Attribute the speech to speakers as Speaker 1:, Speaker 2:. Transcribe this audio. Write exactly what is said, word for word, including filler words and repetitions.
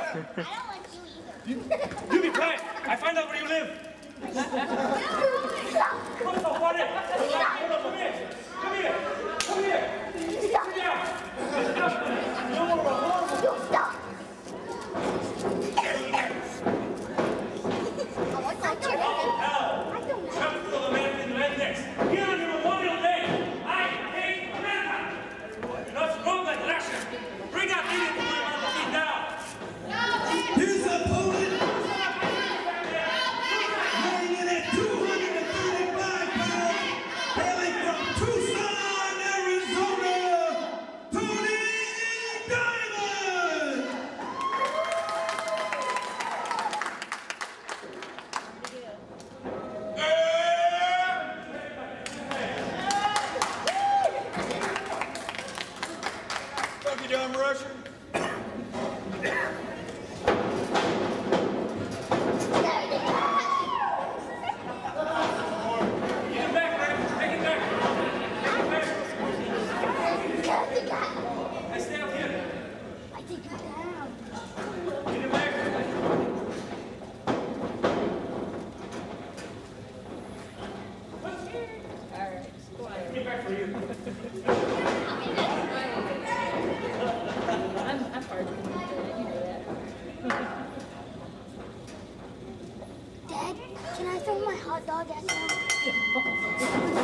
Speaker 1: don't like you either.
Speaker 2: You be quiet. I find out where you live. Come on, buddy. Come here. Come here. Come here.
Speaker 1: Stop.
Speaker 2: Sit down. Sit down. No more.
Speaker 1: You stop. I want my chicken. I don't know.
Speaker 2: Capital of American rednecks. Here on your Memorial Day, I hate America. You're not strong like Russia. Bring out Indian to put him on the feet now.
Speaker 3: Here's a opponent weighing in at two hundred thirty-five pounds, hailing from Tucson, Arizona, Tony Diamond! Fuck you, dumb Russian.
Speaker 2: Get him back, Rick. Take him back. Take him back. I stay up here.
Speaker 1: I think you're down.
Speaker 2: Get him back. Get back for you.
Speaker 4: I'm, I'm hard to control, you know that.
Speaker 1: Dad, can I throw my hot dog at them?
Speaker 4: Yeah.